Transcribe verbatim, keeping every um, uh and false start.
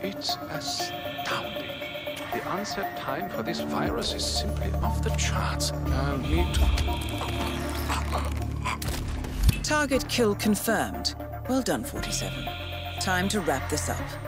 It's astounding. The onset time for this virus is simply off the charts. I'll need to... Target kill confirmed. Well done, forty-seven. Time to wrap this up.